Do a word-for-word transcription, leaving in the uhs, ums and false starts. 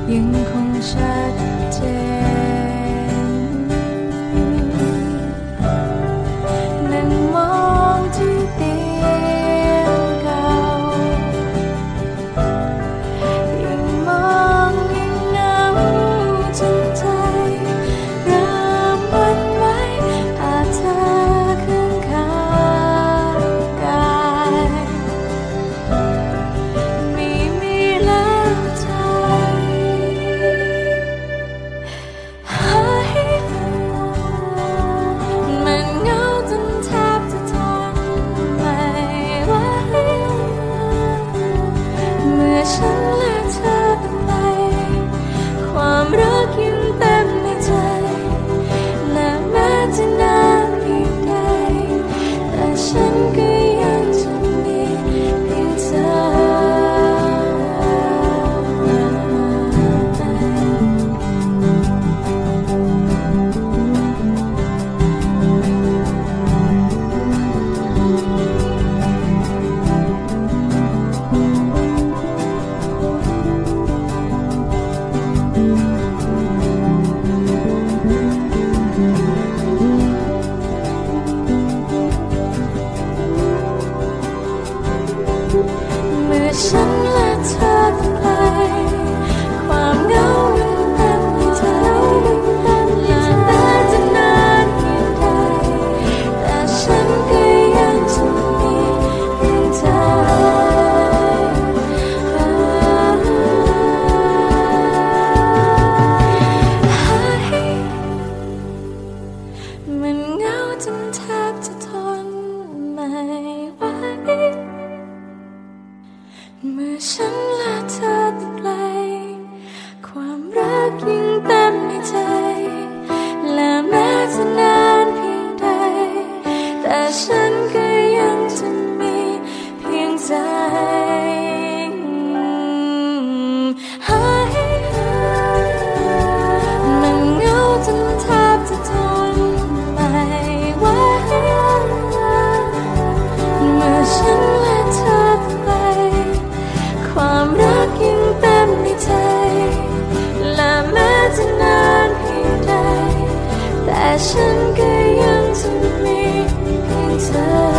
ยังคงชัดเจนนั่งมองที่เตียงเก่ายิ่งมองยิ่งเหงาจนใจเริ่มหวั่นไหวอาจเธอข้างข้างกายไม่มีแล้วใจหายมันเหงาจนแทบจะทนไม่ไหวเมื่อฉันและเธอเป็นไปความรักยังเต็มในใจและแม้จะนานเพียงใดแต่ฉันก็ยังจะมีเพียงเธอเมื่อฉันและเธอต้องไกลความเหงายังเต็มในใจและแม้จะนานเพียงใดแต่ฉันก็ยังจะมีเพียงเธอมันเหงาจนแทบจะทนไม่ไหวเมื่อฉันและเธอติดไกลความรักยิ่งเต็มในใจและแม้จะนานเพียงใดแต่ฉันก็ยังจะมีเพียงใจหายมันเหงาจนแทบจะทนไม่ไหวเมื่อฉันและเธอติดไกลความรักยังเต็มในใจและแม้จะนานเพียงใดแต่ฉันก็ยังจะมีเพียงเธอ